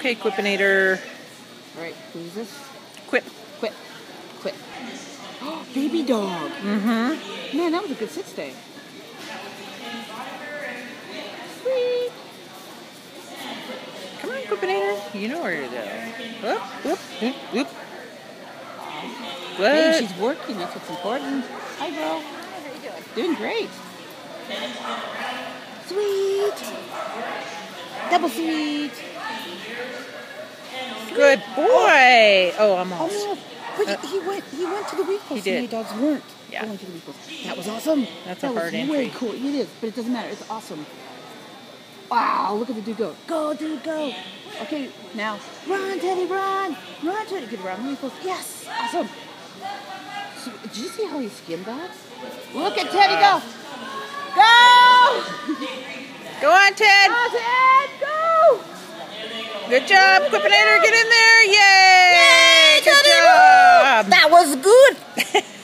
Okay, Quipinator. All right, who's this? Quip. Quip. Quip. Baby dog. Mm-hmm. Man, that was a good sit stay. Sweet. Come on, Quipinator. You know where to go. Whoop, whoop, whoop, whoop. What? Hey, she's working. That's what's important. Hi, bro. How are you doing? Doing great. Sweet. Double sweet. Good boy. Oh, I'm Oh almost. no! But he went to the weak post. He did. And the dogs weren't Yeah. going to the weak post. That was awesome. That's that a hard was entry. way cool. It is, but it doesn't matter. It's awesome. Wow! Look at the dude go. Go, dude, go. Okay, now run, Teddy, run, run, Teddy. Get around the weak post. Yes, awesome. So, did you see how he skimmed that? Look at Teddy go. Go! Go on, Ted. Go, Ted, go! Good job, Quipinator. Get in there. Yay! Yay, Good Teddy, job. That was good.